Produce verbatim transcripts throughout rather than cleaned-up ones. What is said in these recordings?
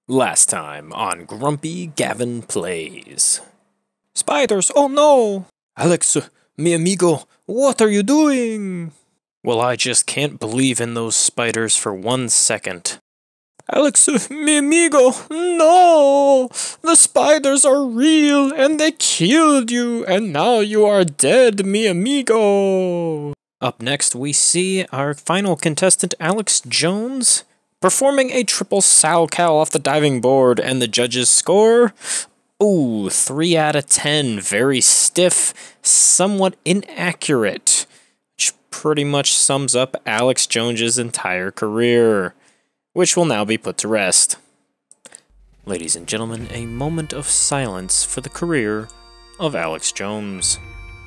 Last time on Grumpy Gavin Plays. Spiders, oh no! Alex, mi amigo, what are you doing? Well, I just can't believe in those spiders for one second. Alex, mi amigo, no! The spiders are real and they killed you and now you are dead, mi amigo! Up next we see our final contestant, Alex Jones, performing a triple salchow off the diving board, and the judges score, ooh, three out of ten, very stiff, somewhat inaccurate, which pretty much sums up Alex Jones's entire career, which will now be put to rest. Ladies and gentlemen, a moment of silence for the career of Alex Jones.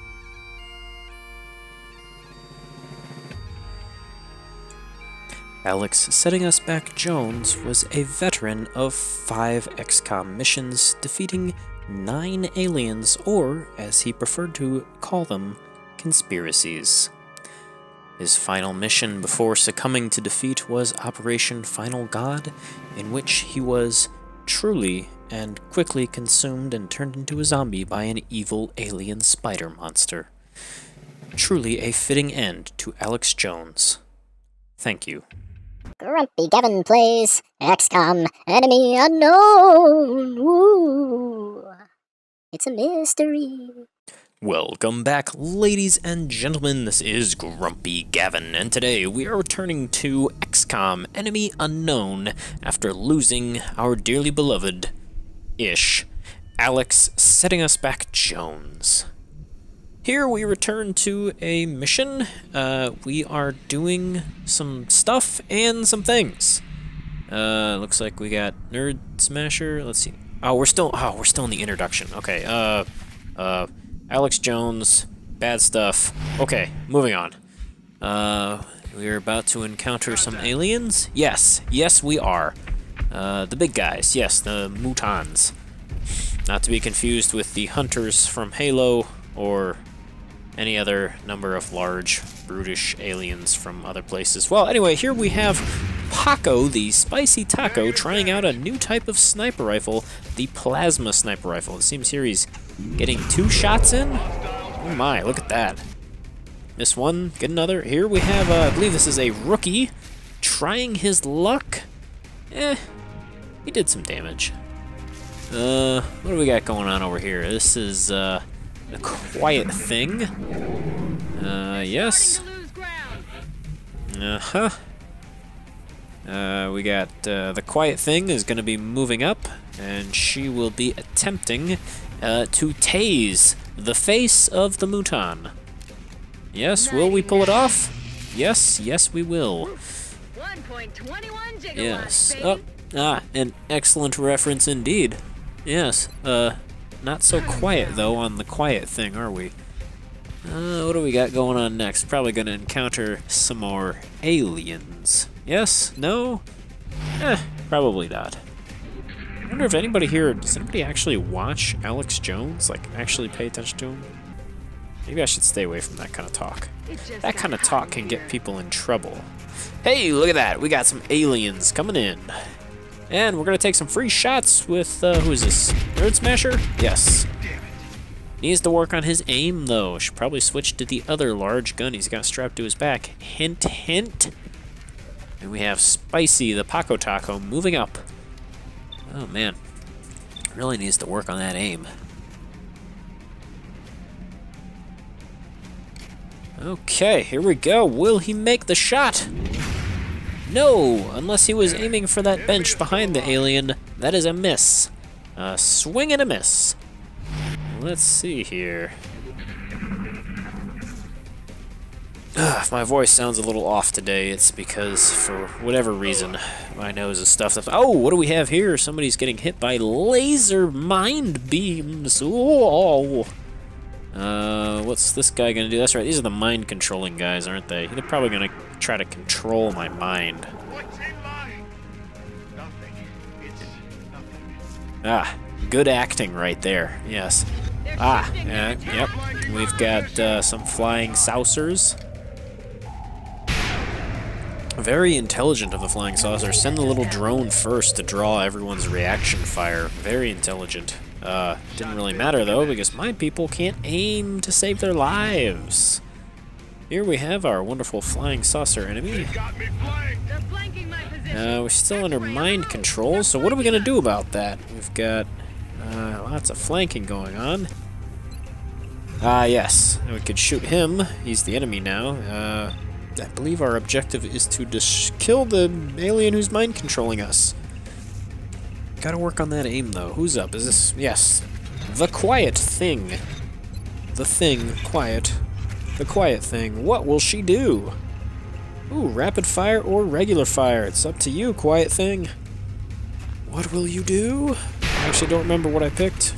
Alex Setting Us Back Jones was a veteran of five X COM missions, defeating nine aliens, or, as he preferred to call them, conspiracies. His final mission before succumbing to defeat was Operation Final God, in which he was truly and quickly consumed and turned into a zombie by an evil alien spider monster. Truly a fitting end to Alex Jones. Thank you. Grumpy Gavin Plays X COM Enemy Unknown. Woo. It's a mystery. Welcome back, ladies and gentlemen. This is Grumpy Gavin, and today we are returning to X COM Enemy Unknown after losing our dearly beloved-ish Alex Setting Us Back Jones. Here we return to a mission. Uh, we are doing some stuff and some things. Uh, looks like we got Nerd Smasher. Let's see. Oh, we're still. Oh, we're still in the introduction. Okay. Uh, uh, Alex Jones. Bad stuff. Okay, moving on. Uh, we're about to encounter some aliens. Yes, yes, we are. Uh, the big guys. Yes, the Mutons. Not to be confused with the hunters from Halo or any other number of large, brutish aliens from other places. Well, anyway, here we have Paco, the Spicy Taco, trying out a new type of sniper rifle, the Plasma Sniper Rifle. It seems here he's getting two shots in. Oh my, look at that. Miss one, get another. Here we have, uh, I believe this is a rookie, trying his luck. Eh, he did some damage. Uh, what do we got going on over here? This is, uh... a quiet thing. Uh, yes. Uh-huh. Uh, we got, uh, the quiet thing is gonna be moving up, and she will be attempting, uh, to tase the face of the Muton. Yes, will we pull it off? Yes, yes we will. Yes. Oh, ah, an excellent reference indeed. Yes, uh... not so quiet, though, on the quiet thing, are we? Uh, what do we got going on next? Probably gonna encounter some more aliens. Yes? No? Eh, probably not. I wonder if anybody here, does anybody actually watch Alex Jones? Like, actually pay attention to him? Maybe I should stay away from that kind of talk. That kind of talk can get people in trouble. Hey, look at that! We got some aliens coming in. And we're gonna take some free shots with, uh, who is this? Nerd Smasher? Yes. Needs to work on his aim, though. Should probably switch to the other large gun he's got strapped to his back. Hint, hint. And we have Spicy, the Paco Taco, moving up. Oh, man. Really needs to work on that aim. Okay, here we go. Will he make the shot? No, unless he was aiming for that bench behind the alien. That is a miss. A swing and a miss. Let's see here. Ugh, if my voice sounds a little off today, it's because, for whatever reason, my nose is stuffed up. Oh, what do we have here? Somebody's getting hit by laser mind beams. Whoa. Uh, what's this guy gonna do? That's right, these are the mind-controlling guys, aren't they? They're probably gonna try to control my mind. What's in line? Nothing. It's nothing. Ah, good acting right there, yes. Ah, yeah, yep. We've got uh, some flying saucers. Very intelligent of the flying saucer. Send the little drone first to draw everyone's reaction fire. Very intelligent. Uh, didn't really matter though, because my people can't aim to save their lives. Here we have our wonderful flying saucer enemy. Got me flanked. They're flanking my position. Uh, we're still under mind control, so what are we gonna do about that? We've got uh, lots of flanking going on. Ah, yes. We could shoot him. He's the enemy now. Uh, I believe our objective is to dis kill the alien who's mind controlling us. Gotta work on that aim, though. Who's up? Is this... Yes. The Quiet Thing. The Thing. Quiet. The Quiet Thing. What will she do? Ooh, rapid fire or regular fire. It's up to you, Quiet Thing. What will you do? I actually don't remember what I picked.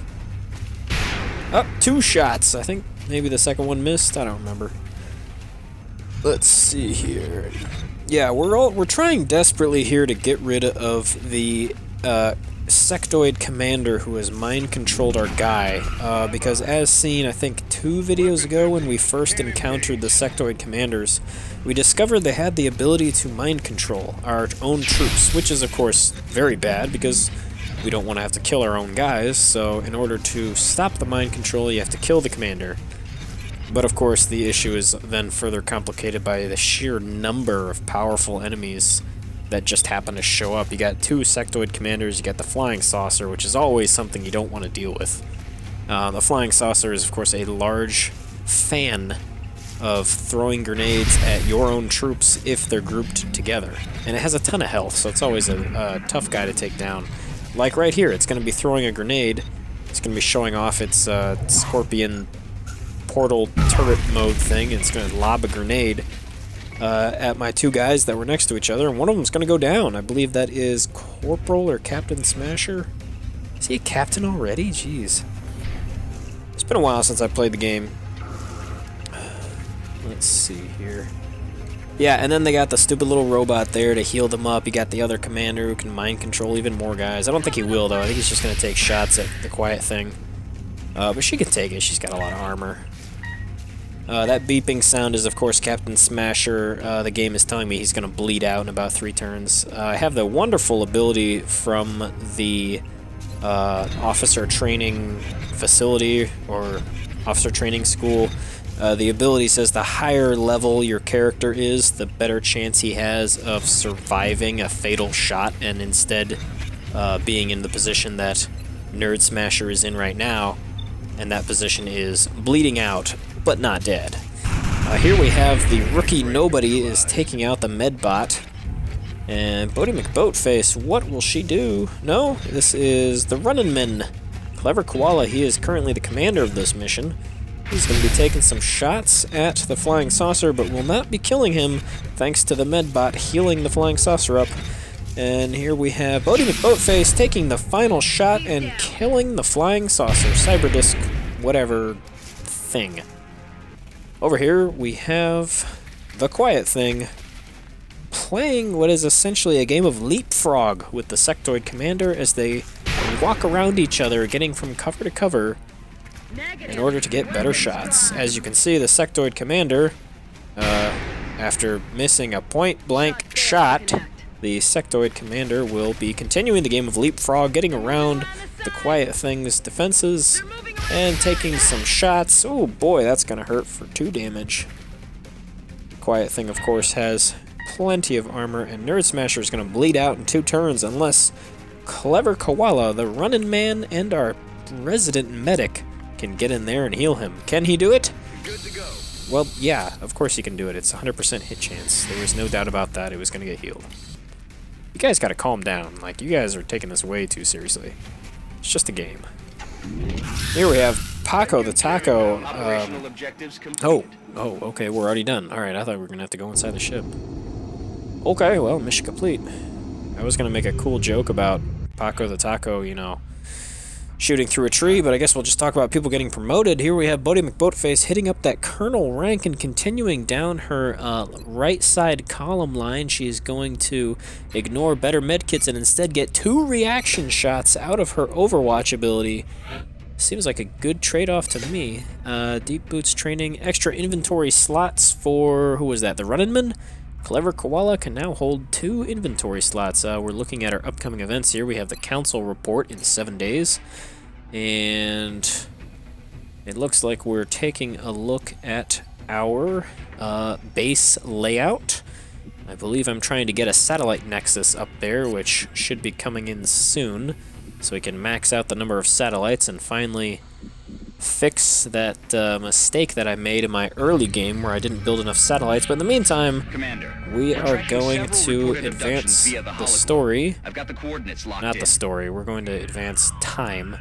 Oh, two shots. I think maybe the second one missed. I don't remember. Let's see here. Yeah, we're all we're trying desperately here to get rid of the uh, sectoid commander who has mind controlled our guy. Uh, because as seen, I think two videos ago when we first encountered the sectoid commanders, we discovered they had the ability to mind control our own troops, which is of course very bad because we don't want to have to kill our own guys. So in order to stop the mind control, you have to kill the commander. But of course, the issue is then further complicated by the sheer number of powerful enemies that just happen to show up. You got two sectoid commanders, you got the flying saucer, which is always something you don't want to deal with. Uh, the flying saucer is, of course, a large fan of throwing grenades at your own troops if they're grouped together. And it has a ton of health, so it's always a, a tough guy to take down. Like right here, it's going to be throwing a grenade. It's going to be showing off its uh, scorpion portal turret mode thing. It's going to lob a grenade uh, at my two guys that were next to each other, and one of them's going to go down. I believe that is Corporal or Captain Smasher. Is he a captain already? Jeez. It's been a while since I played the game. Let's see here. Yeah, and then they got the stupid little robot there to heal them up. You got the other commander who can mind control even more guys. I don't think he will, though. I think he's just going to take shots at the Quiet Thing. Uh, but she can take it. She's got a lot of armor. Uh, that beeping sound is, of course, Captain Smasher. Uh, the game is telling me he's going to bleed out in about three turns. Uh, I have the wonderful ability from the uh, officer training facility or officer training school. Uh, the ability says the higher level your character is, the better chance he has of surviving a fatal shot and instead uh, being in the position that Nerd Smasher is in right now. And that position is bleeding out, but not dead. Uh, here we have the rookie Nobody is taking out the Medbot. And Bodie McBoatface, what will she do? No, this is the Runnin' Man. Clever Koala, he is currently the commander of this mission. He's going to be taking some shots at the Flying Saucer, but will not be killing him, thanks to the Medbot healing the Flying Saucer up. And here we have Bodie McBoatface taking the final shot and killing the Flying Saucer, Cyberdisc, whatever thing. Over here we have the Quiet Thing playing what is essentially a game of leapfrog with the sectoid commander as they walk around each other, getting from cover to cover in order to get better shots. As you can see, the sectoid commander, uh, after missing a point-blank shot, the sectoid commander will be continuing the game of leapfrog, getting around the Quiet Thing's defenses and taking some shots. Oh boy, that's gonna hurt for two damage. Quiet Thing, of course, has plenty of armor, and Nerd Smasher is gonna bleed out in two turns unless Clever Koala, the Runnin' Man, and our resident medic can get in there and heal him. Can he do it? Good to go. Well, yeah, of course he can do it. It's a one hundred percent hit chance. There was no doubt about that. It was going to get healed. You guys got to calm down. Like, you guys are taking this way too seriously. It's just a game. Here we have Paco the Taco. Operational Um, objectives complete. oh, oh, okay, we're already done. All right, I thought we were going to have to go inside the ship. Okay, well, mission complete. I was going to make a cool joke about Paco the Taco, you know, shooting through a tree, but I guess we'll just talk about people getting promoted. Here we have Bodie McBoatface hitting up that Colonel rank and continuing down her uh, right side column line. She is going to ignore better medkits and instead get two reaction shots out of her Overwatch ability. Seems like a good trade-off to me. Uh, Deep Boots training, extra inventory slots for, who was that, the Runnin' Man? Clever Koala can now hold two inventory slots. Uh, we're looking at our upcoming events here. We have the Council Report in seven days. And it looks like we're taking a look at our uh, base layout. I believe I'm trying to get a satellite nexus up there, which should be coming in soon, so we can max out the number of satellites and finally fix that uh, mistake that I made in my early game where I didn't build enough satellites. But in the meantime, Commander, we we're are tracking going several to recorded abductions advance via the the hologram. story. I've got the coordinates locked Not in. the story. We're going to advance time.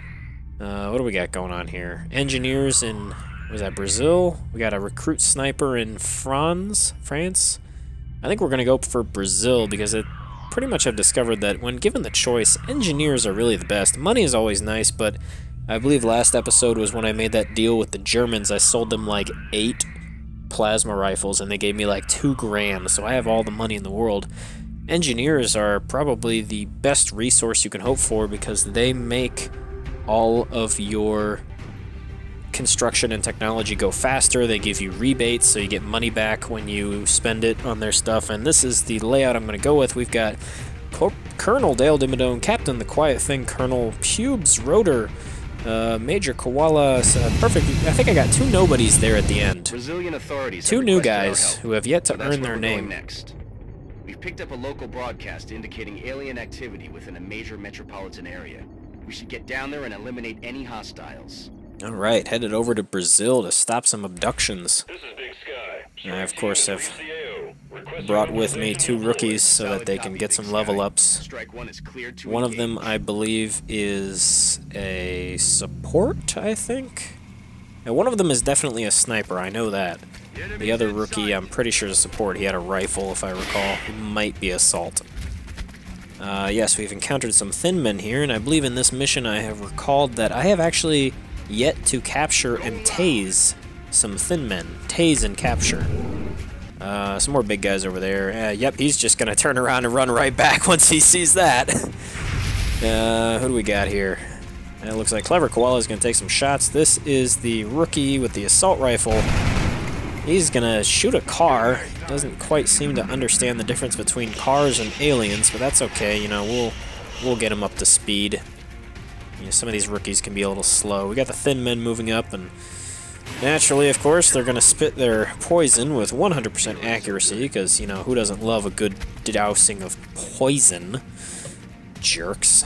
Uh, what do we got going on here? Engineers in, what is that, Brazil? We got a recruit sniper in France. France? I think we're going to go for Brazil because it pretty much have discovered that when given the choice, engineers are really the best. Money is always nice, but I believe last episode was when I made that deal with the Germans. I sold them like eight plasma rifles and they gave me like two grand, so I have all the money in the world. Engineers are probably the best resource you can hope for because they make all of your construction and technology go faster. They give you rebates, so you get money back when you spend it on their stuff. And this is the layout I'm going to go with. We've got Cor Colonel Dale Dimmadome, Captain The Quiet Thing, Colonel Pubes Rotor, uh, Major Koala. Uh, perfect. I think I got two nobodies there at the end. Brazilian authorities Two have new requested our guys help, who have yet to so that's earn where their we're going name. Next. We've picked up a local broadcast indicating alien activity within a major metropolitan area. We should get down there and eliminate any hostiles. All right, headed over to Brazil to stop some abductions. This is Big Sky. I, of course, have C A O. Requesting brought with me two organization rookies so that Solid they can copy, get Big some Sky. level ups. Strike one is cleared to One of them, engage. I believe, is a support, I think? Now, one of them is definitely a sniper, I know that. The other rookie, I'm pretty sure is a support. He had a rifle, if I recall. He might be assault. Uh, yes, we've encountered some thin men here, and I believe in this mission I have recalled that I have actually yet to capture and tase some thin men. Tase and capture. Uh, some more big guys over there. Uh, yep, he's just gonna turn around and run right back once he sees that. uh, who do we got here? It looks like Clever Koala is gonna take some shots. This is the rookie with the assault rifle. He's gonna shoot a car. Doesn't quite seem to understand the difference between cars and aliens, but that's okay. You know, we'll we'll get him up to speed. You know, some of these rookies can be a little slow. We got the thin men moving up, and naturally, of course, they're gonna spit their poison with one hundred percent accuracy, because you know who doesn't love a good dousing of poison? Jerks.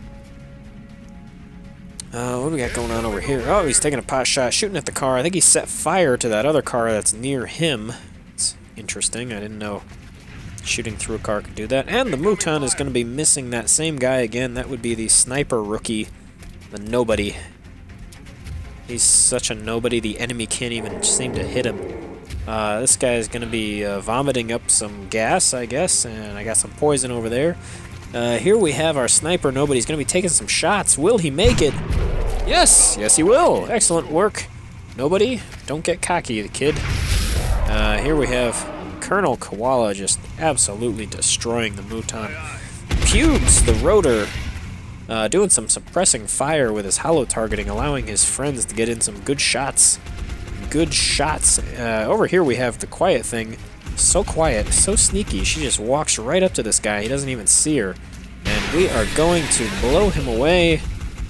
Uh, what do we got going on over here? Oh, he's taking a pot shot, shooting at the car. I think he set fire to that other car that's near him. It's interesting. I didn't know shooting through a car could do that. And the Muton is going to be missing that same guy again. That would be the sniper rookie, the nobody. He's such a nobody, the enemy can't even seem to hit him. Uh, this guy is going to be uh, vomiting up some gas, I guess, and I got some poison over there. Uh, here we have our sniper. Nobody's going to be taking some shots. Will he make it? Yes! Yes, he will. Excellent work. Nobody, don't get cocky, the kid. Uh, here we have Colonel Koala just absolutely destroying the Muton. Pubes, the rotor, uh, doing some suppressing fire with his hollow targeting, allowing his friends to get in some good shots. Good shots. Uh, over here we have the Quiet Thing. So quiet, so sneaky, she just walks right up to this guy. He doesn't even see her. And we are going to blow him away.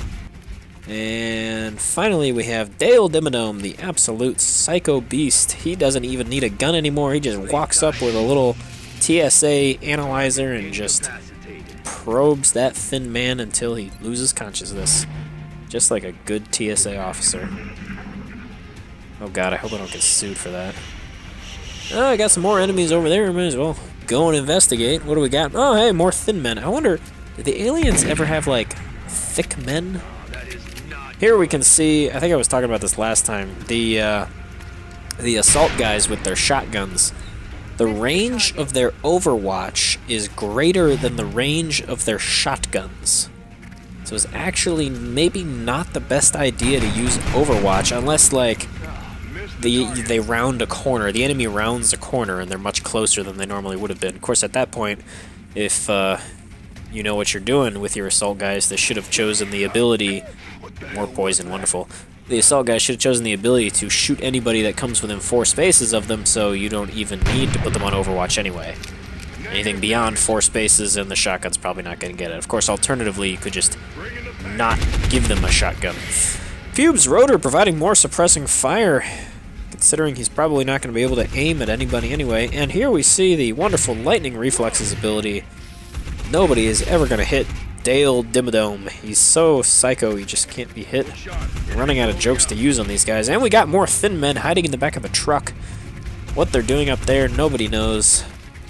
And finally we have Dale Dimmadome, the absolute psycho beast. He doesn't even need a gun anymore. He just walks up with a little T S A analyzer and just probes that thin man until he loses consciousness. Just like a good T S A officer. Oh god, I hope I don't get sued for that. Oh, I got some more enemies over there. Might as well go and investigate. What do we got? Oh, hey, more thin men. I wonder, did the aliens ever have, like, thick men? Here we can see, I think I was talking about this last time, the, uh, the assault guys with their shotguns. The range of their Overwatch is greater than the range of their shotguns. So it's actually maybe not the best idea to use Overwatch unless, like, The, they round a corner. The enemy rounds a corner, and they're much closer than they normally would have been. Of course, at that point, if uh, you know what you're doing with your assault guys, they should have chosen the ability, more poison, wonderful, The assault guy should have chosen the ability to shoot anybody that comes within four spaces of them, so you don't even need to put them on Overwatch anyway. Anything beyond four spaces and the shotgun's probably not going to get it. Of course, alternatively, you could just not give them a shotgun. Fube's rotor providing more suppressing fire, considering he's probably not going to be able to aim at anybody anyway. And here we see the wonderful lightning reflexes ability. Nobody is ever going to hit Dale Dimmadome. He's so psycho, he just can't be hit. I'm running out of jokes to use on these guys. And we got more thin men hiding in the back of a truck. What they're doing up there, nobody knows.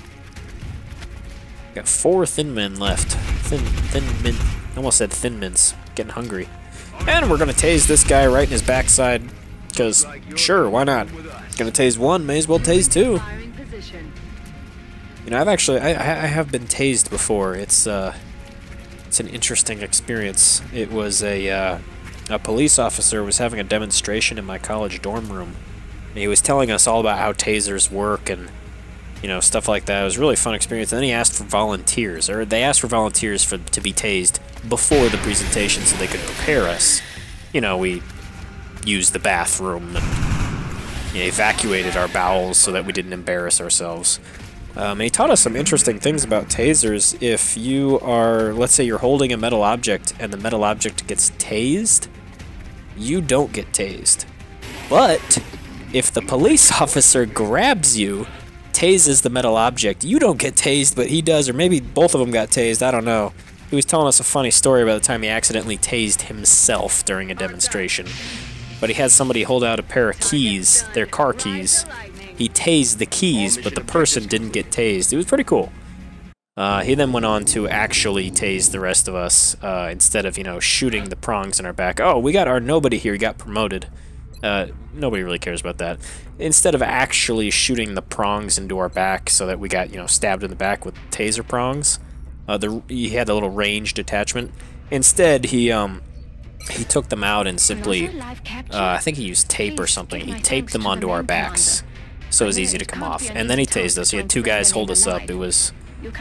Got four thin men left. Thin, thin men. I almost said thin mints. Getting hungry. And we're gonna tase this guy right in his backside. Because, sure, why not? Gonna tase one, may as well tase two. You know, I've actually, I, I have been tased before. It's, uh, it's an interesting experience. It was a, uh, a police officer was having a demonstration in my college dorm room. And he was telling us all about how tasers work and, you know, stuff like that. It was a really fun experience. And then he asked for volunteers, or they asked for volunteers for to be tased before the presentation so they could prepare us. You know, we used the bathroom and, you know, evacuated our bowels so that we didn't embarrass ourselves. Um, and he taught us some interesting things about tasers. If you are, let's say you're holding a metal object and the metal object gets tased, you don't get tased. But if the police officer grabs you, tases the metal object, you don't get tased, but he does, or maybe both of them got tased, I don't know. He was telling us a funny story about the time he accidentally tased himself during a demonstration. But he had somebody hold out a pair of keys, their car keys. He tased the keys, but the person didn't get tased. It was pretty cool. Uh, he then went on to actually tase the rest of us, uh, instead of, you know, shooting the prongs in our back. Oh, we got our nobody here, he got promoted. Uh, nobody really cares about that. Instead of actually shooting the prongs into our back so that we got, you know, stabbed in the back with taser prongs, uh, the, he had a little ranged attachment. Instead, he, um, he took them out and simply, uh, I think he used tape or something. He taped them onto our backs so it was easy to come off. And then he tased us. He had two guys hold us up. It was,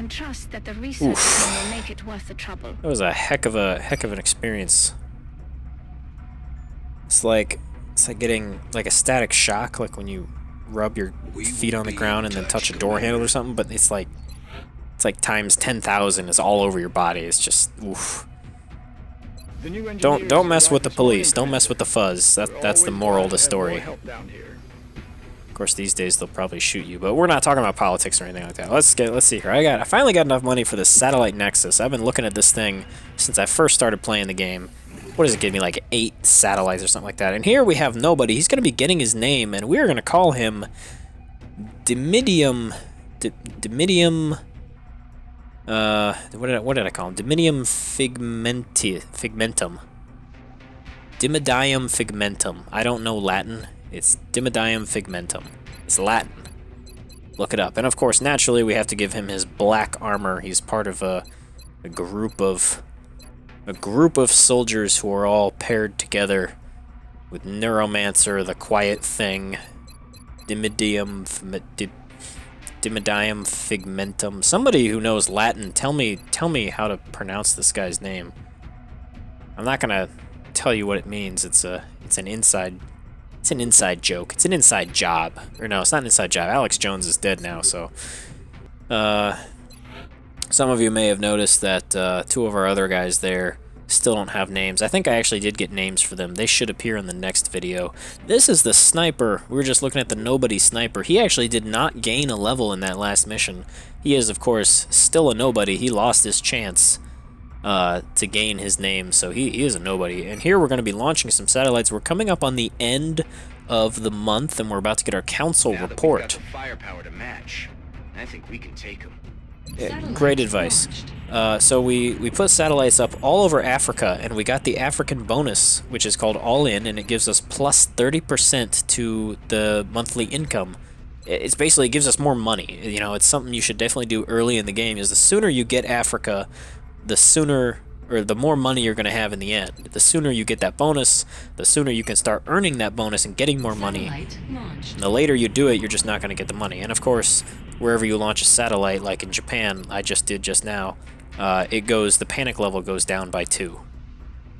oof. It was a heck of a, heck of an experience. It's like, It's like getting like a static shock, like when you rub your feet on the ground and then touch a door handle or something, but it's like it's like times ten thousand is all over your body. It's just oof. Don't don't mess with the police. Don't mess with the fuzz. That that's the moral of the story. Of course, these days they'll probably shoot you, but we're not talking about politics or anything like that. Let's get let's see here. I got I finally got enough money for this satellite nexus. I've been looking at this thing since I first started playing the game. What does it give me, like eight satellites or something like that? And here we have nobody. He's going to be getting his name, and we're going to call him Dimidium. Dimidium. Uh, what did I, what did I call him? Dimidium figmenti, figmentum. Dimidium figmentum. I don't know Latin. It's Dimidium figmentum. It's Latin. Look it up. And of course, naturally, we have to give him his black armor. He's part of a, a group of. A group of soldiers who are all paired together with Neuromancer, the Quiet Thing, Dimidium, Dimidium Figmentum. Somebody who knows Latin, tell me, tell me how to pronounce this guy's name. I'm not gonna tell you what it means. It's a, it's an inside, it's an inside joke. It's an inside job. Or no, it's not an inside job. Alex Jones is dead now, so. Uh. Some of you may have noticed that uh, two of our other guys there still don't have names. I think I actually did get names for them. They should appear in the next video. This is the sniper. We were just looking at the nobody sniper. He actually did not gain a level in that last mission. He is, of course, still a nobody. He lost his chance uh, to gain his name, so he, he is a nobody. And here we're going to be launching some satellites. We're coming up on the end of the month, and we're about to get our council Now that report. we've got the firepower to match, I think we can take them. Yeah, great advice. Uh, so we, we put satellites up all over Africa, and we got the African bonus, which is called All In, and it gives us plus thirty percent to the monthly income. It's basically, it gives us more money. You know, it's something you should definitely do early in the game, is the sooner you get Africa, the sooner, or the more money you're going to have in the end. The sooner you get that bonus, the sooner you can start earning that bonus and getting more money. And the later you do it, you're just not going to get the money. And of course, wherever you launch a satellite, like in Japan, I just did just now, uh, it goes, the panic level goes down by two.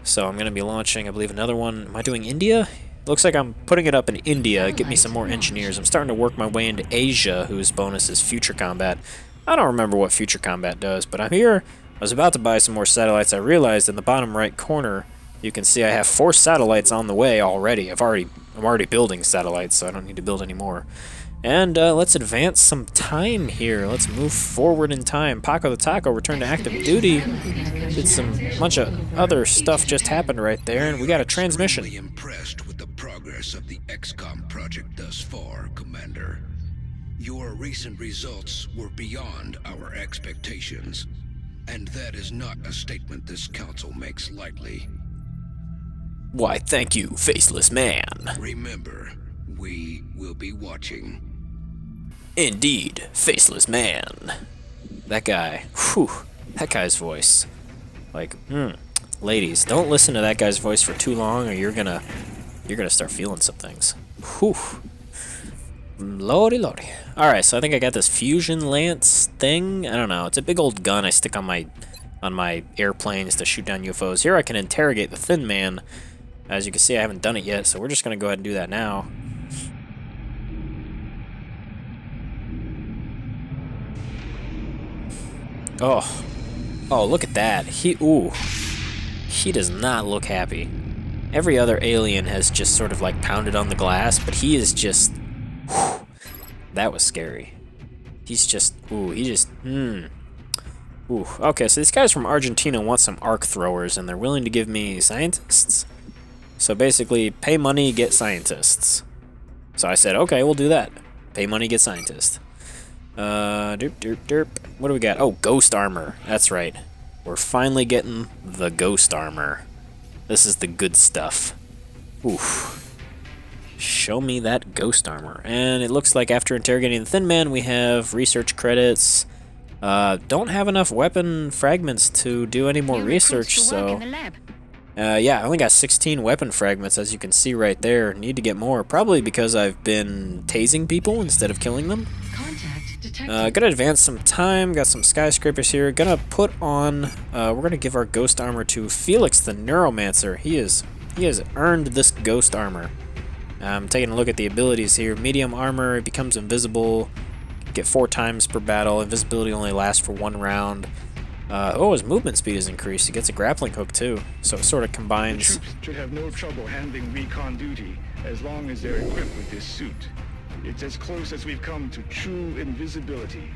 So I'm going to be launching, I believe, another one. Am I doing India? Looks like I'm putting it up in India. Get me some more engineers. I'm starting to work my way into Asia, whose bonus is Future Combat. I don't remember what Future Combat does, but I'm here. I was about to buy some more satellites. I realized in the bottom right corner, you can see I have four satellites on the way already. I've already, I'm already building satellites, so I don't need to build any more. And uh, let's advance some time here. Let's move forward in time. Paco the Taco returned to active duty. Did some bunch of other stuff just happened right there, and we got a transmission. Really impressed with the progress of the X COM project thus far, Commander. Your recent results were beyond our expectations, and that is not a statement this council makes lightly. Why, thank you, faceless man. Remember, we will be watching. Indeed, faceless man. That guy, whew, that guy's voice. Like, hmm, ladies, don't listen to that guy's voice for too long or you're gonna, you're gonna start feeling some things. Whew. Lordy, lordy. Alright, so I think I got this fusion lance thing. I don't know, it's a big old gun I stick on my, on my airplanes to shoot down U F Os. Here I can interrogate the Thin Man. As you can see, I haven't done it yet, so we're just gonna go ahead and do that now. Oh, oh, look at that. He, ooh, he does not look happy. Every other alien has just sort of like pounded on the glass, but he is just, whew, that was scary. He's just, ooh, he just, hmm. Ooh, okay, so these guys from Argentina want some arc throwers, and they're willing to give me scientists. So basically, pay money, get scientists. So I said, okay, we'll do that. Pay money, get scientists. Uh, derp, derp, derp. What do we got? Oh, ghost armor. That's right. We're finally getting the ghost armor. This is the good stuff. Oof. Show me that ghost armor. And it looks like after interrogating the Thin Man, we have research credits. Uh, don't have enough weapon fragments to do any more research, so... Uh, yeah, I only got sixteen weapon fragments, as you can see right there. Need to get more, probably because I've been tasing people instead of killing them. Uh, gonna advance some time, got some skyscrapers here. Gonna put on, uh, we're gonna give our ghost armor to Felix the Neuromancer. He is, he has earned this ghost armor. I'm taking a look at the abilities here. Medium armor, it becomes invisible. Get four times per battle. Invisibility only lasts for one round. Uh, oh, his movement speed is increased. He gets a grappling hook too, so it sort of combines. The troops should have no trouble handling recon duty as long as they're equipped with this suit. It's as close as we've come to true invisibility.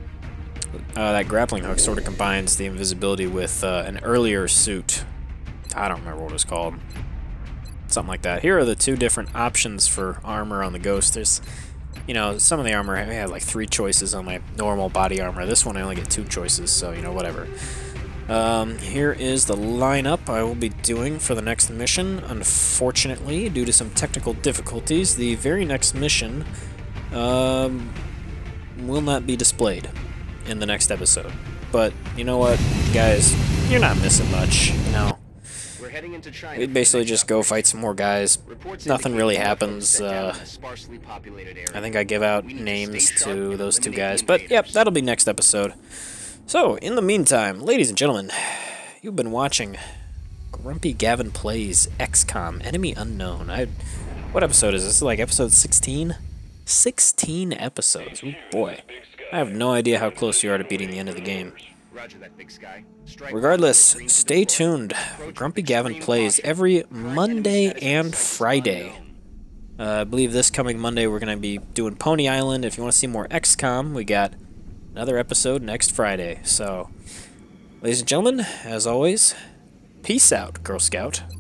Uh, that grappling hook sort of combines the invisibility with uh, an earlier suit. I don't remember what it was called. Something like that. Here are the two different options for armor on the Ghost. There's, you know, some of the armor, I had like three choices on my normal body armor. This one I only get two choices, so, you know, whatever. Um, here is the lineup I will be doing for the next mission. Unfortunately, due to some technical difficulties, the very next mission um, will not be displayed in the next episode. But, you know what, guys, you're not missing much, you know. We're heading into China. We basically just go fight some more guys. Nothing really happens. Uh, I think I give out names to those two guys. But, yep, that'll be next episode. So, in the meantime, ladies and gentlemen, you've been watching Grumpy Gavin Plays X COM Enemy Unknown. I, what episode is this? Like episode sixteen? sixteen episodes. Oh boy. I have no idea how close you are to beating the end of the game. Regardless, stay tuned. Grumpy Gavin Plays every Monday and Friday. Uh, I believe this coming Monday we're going to be doing Pony Island. If you want to see more X COM, we got another episode next Friday. So, ladies and gentlemen, as always, peace out, Girl Scout.